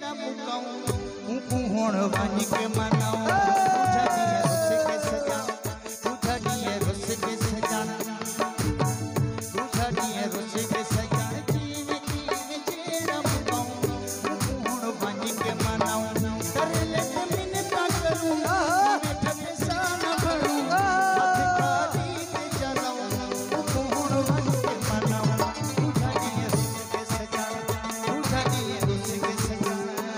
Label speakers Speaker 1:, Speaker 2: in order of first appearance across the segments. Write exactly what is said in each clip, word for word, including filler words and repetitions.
Speaker 1: चेहरा मुकाऊं हूँ कुहण वानी के मनाऊं बुझानी रुस के सजा बुझानी रुस के सजा बुझानी रुस के सजा जीव जीव चेहरा मुकाऊं हूँ कुहण वानी के मनाऊं कर ले मिन्नता करूं बैठ के साना भरूं हाथ काटी के चलाऊं हूँ कुहण वानी के मनाऊं बुझानी रुस के सजा बुझानी रुस के सजा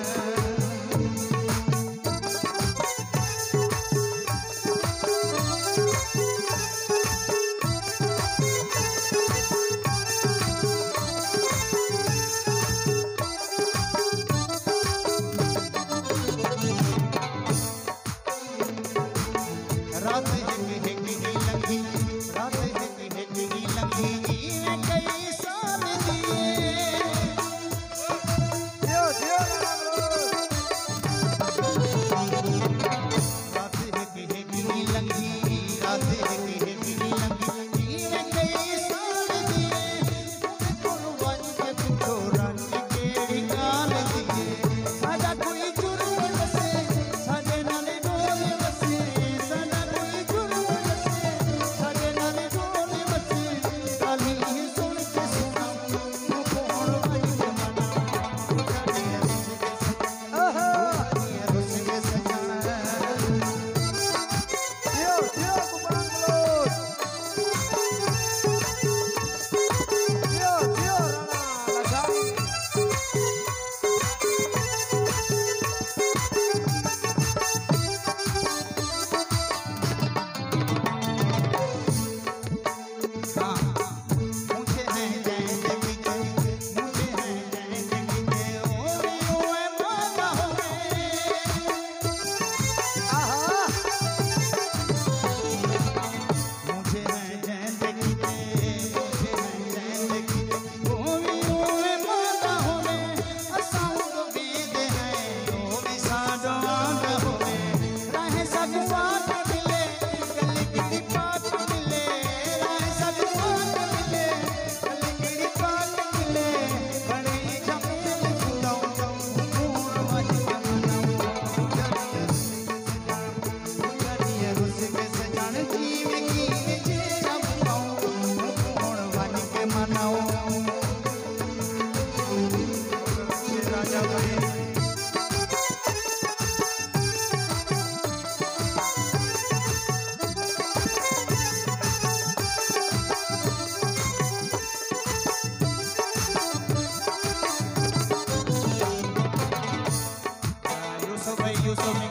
Speaker 1: रात एक एक ही लंघी रात एक एक ही लंघी जीवे कई साल दिए दियो दियो रात एक एक ही लंघी रात एक एक ही लंघी जीवे कई साल दिए कुर्बानी के पुछो रंग के गाल दिए साजा कोई जुर्म बसे साजे नाले डोल बसे साजा कोई जुर्म बसे साजे नाले डोल बसे काली ही सुन के सुनाऊं तू कौन वाली के मनाऊं बुझानी रुस के सजा बुझानी रुस के सजा दियो दियो कुमार दियो दियो राणा लगा मुझे हैं जिंदगी के मुझे हैं जिंदगी के ओए ओए माना होवे आहा मुझे हैं जिंदगी के मुझे हैं जिंदगी के ओए ओए माना होवे असाउंड बीद है ओ भी साडो आंग होवे रहे सगवात मिले गली की बात मिले रहे सगवात मिले गली की बात मिले बड़े जमील खुदाऊं कुहण वानी के मनाऊं बुझानी रुस के सजा जीव की चेहरा मुकाऊं कुहण वानी के मनाऊं राजा बने यूसुफ भाई यूसुफ